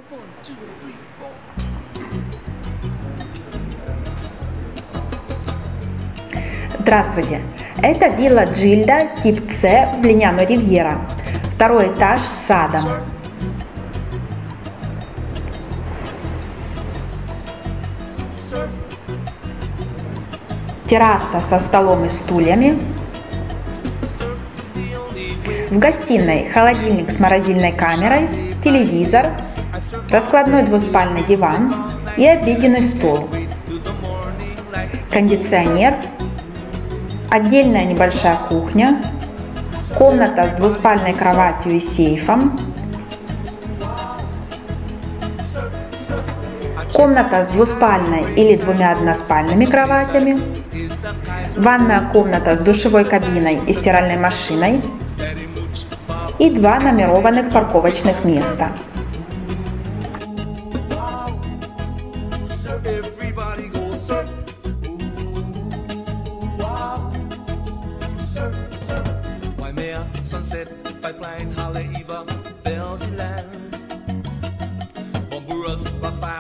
Здравствуйте! Это вилла Джильда тип С в Линяно Ривьера. Второй этаж с садом. Терраса со столом и стульями. В гостиной холодильник с морозильной камерой, телевизор, раскладной двуспальный диван и обеденный стол. Кондиционер, отдельная небольшая кухня, комната с двуспальной кроватью и сейфом, комната с двуспальной или двумя односпальными кроватями, ванная комната с душевой кабиной и стиральной машиной и 2 номерованных парковочных места. Pipeline, Halle, Eva, Bells land. Honduras,